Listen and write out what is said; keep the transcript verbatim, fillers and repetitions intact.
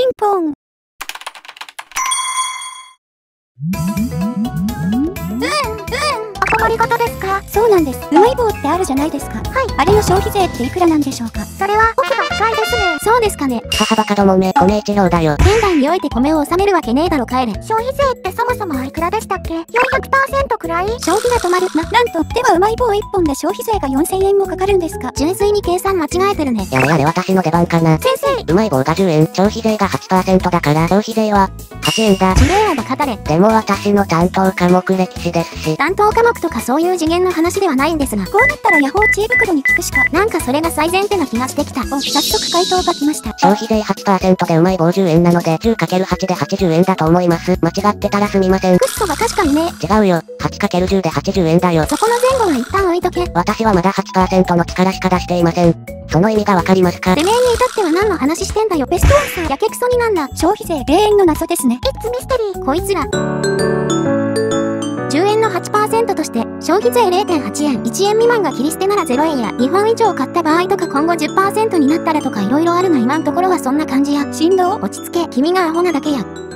ンポン。 うん、うん。お困りごとですか？ そうなんです。うまい棒ってあるじゃないですか。 はい。 あれの消費税っていくらなんでしょうか？ それは奥が深いですね。 そうですかね。 母バカどもめ、米一両だよ。 現代において米を納めるわけねえだろ帰れ。 消費税ってそもそもいくらでしたっけ？ よんひゃくパーセント くらい？ 消費が止まる。な、なんと、ではうまい棒いっぽんで消費税がよんせんえんもかかるんですか？純粋に計算間違えてるね。 やれやれ私の出番かな。 先生。 うまい棒がじゅうえん、消費税が はちパーセント だから消費税ははちえんだ。 事例案が語れ。 でも私の担当科目歴史ですし。 担当科目とかそういう次元の話ではないんですが、こうなったらヤホー知恵袋に聞くしか。なんかそれが最前提な気がしてきた。お、早速回答が来ました。 消費税 はちパーセント でうまい棒じゅうえんなので じゅうかけるはち ではちじゅうえんだと思います。間違ってたらすみません。 くっそが確かにね。 違うよ。はちかけるじゅう ではちじゅうえんだよ。 そこの前後は一旦置いとけ。 私はまだ はちパーセント の力しか出していません。その意味がわかりますか？ てめえに至っては何の話してんだよ。ベストアンサーやけくそになんだ。消費税永遠の謎ですね。 イッツミステリー。 こいつら。じゅうえんの はちパーセント として、消費税 れいてんはちえん、いちえん未満が切り捨てならゼロえんや、にほん以上買った場合とか今後 じゅっパーセント になったらとか色々あるが今んところはそんな感じや。振動落ち着け、君がアホなだけや。